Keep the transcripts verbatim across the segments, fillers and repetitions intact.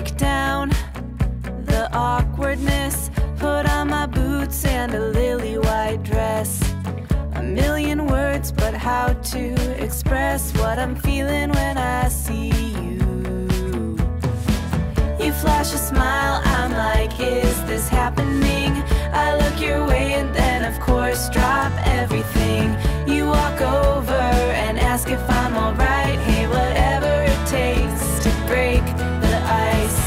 break down the awkwardness, put on my boots and a lily white dress. A million words, but how to express what I'm feeling when I see you. You flash a smile, I'm like, is this happening? I look your way and then of course drop everything. You walk over and ask if I'm alright. Hey, whatever it takes to break the ice.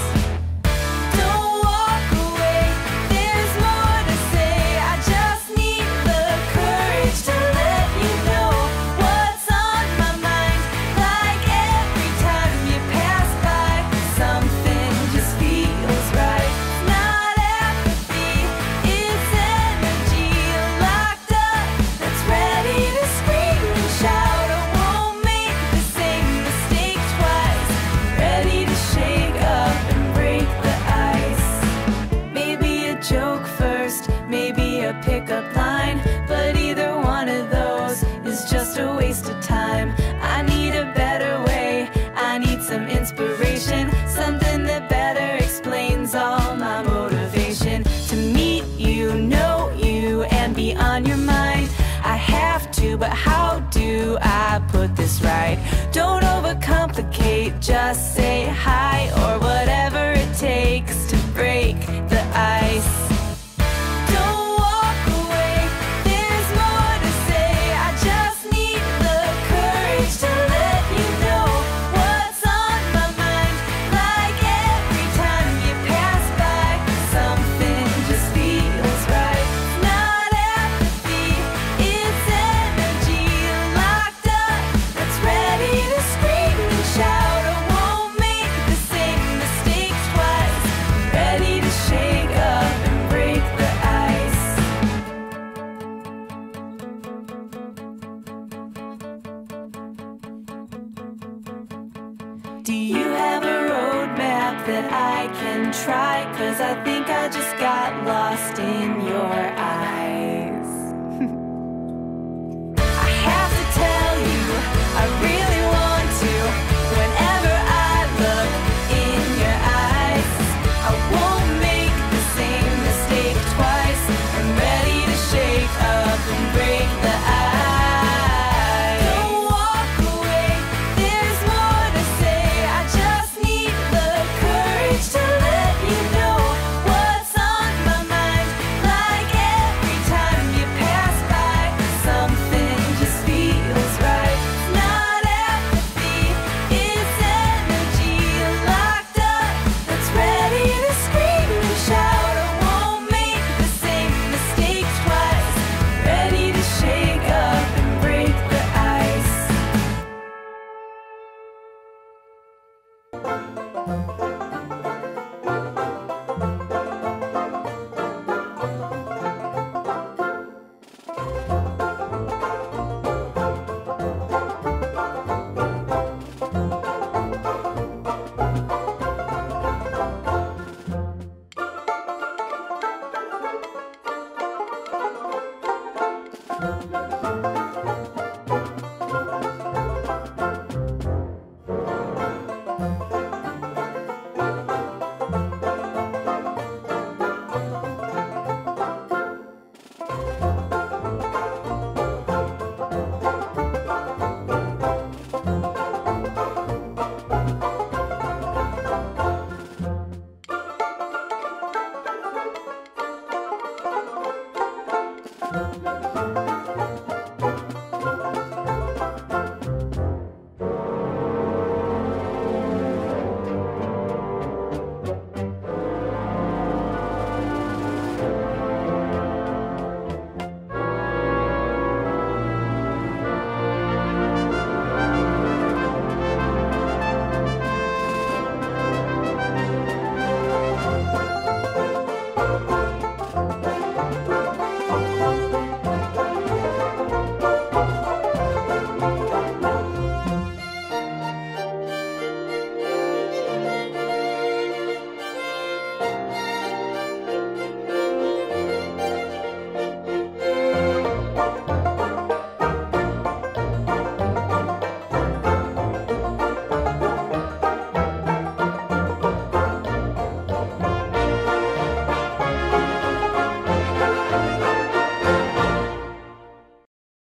Pickup line, but either one of those is just a waste of time. I need a better way, I need some inspiration, something that better explains all my motivation. To meet you, know you, and be on your mind. I have to, but how do I put this right? Don't overcomplicate, just say hi or whatever it takes to break the ice. Do you have a roadmap that I can try? 'Cause I think I just got lost in your eyes.